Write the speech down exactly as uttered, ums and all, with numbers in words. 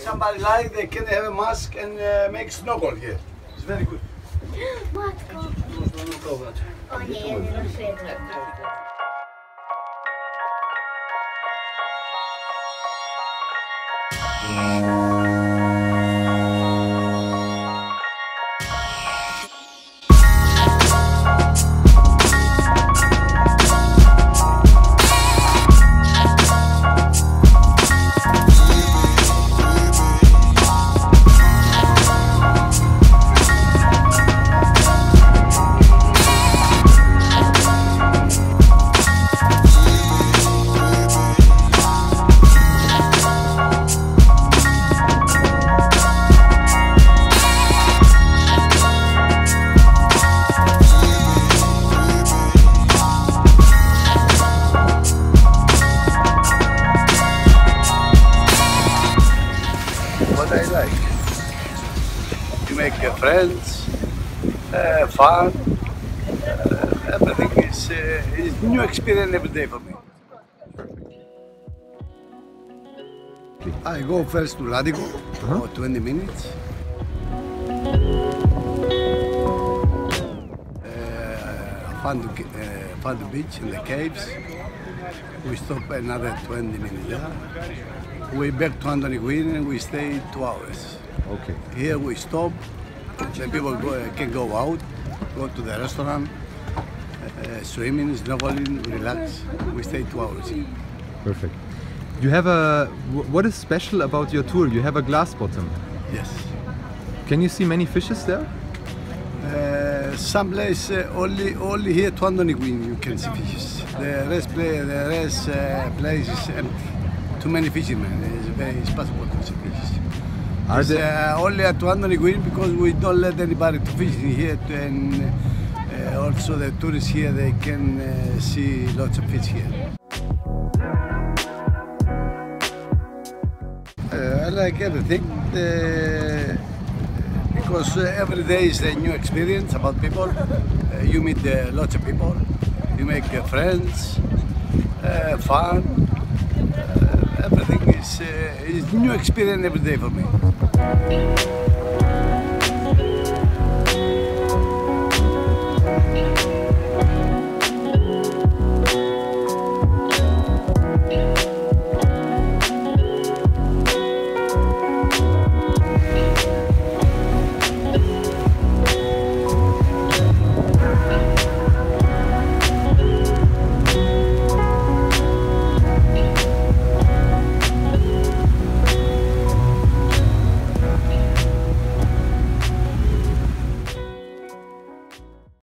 somebody like they can have a mask and uh, make snorkel here. It's very good. Matko. Można nurkować. O nie, ja nie noszę. What I like. You make uh, friends, uh, fun, uh, everything is, uh, is new experience every day for me. I go first to Radico Uh-huh. for twenty minutes. Uh, fun to, uh, fun to beach in the caves. We stop another twenty minutes there. We back to Anthony Quinn and we stay two hours. Okay. Here we stop, the people go, can go out, go to the restaurant, uh, swimming, snorkeling, relax. We stay two hours here. Perfect. You have a. wh- What is special about your tour? You have a glass bottom. Yes. Can you see many fishes there? Uh, some place uh, only only here to Anthony Quinn you can see fishes. The rest play the rest uh, place is empty. Too many fishermen. It's very it's possible to see fishes. Are It's there- uh, only at Anthony Quinn because we don't let anybody to fish in here, to, and uh, also the tourists here they can uh, see lots of fish here. Uh, I like everything uh, because uh, every day is a new experience about people. Uh, you meet uh, lots of people, you make uh, friends, uh, fun. Uh, everything is, uh, is new experience every day for me.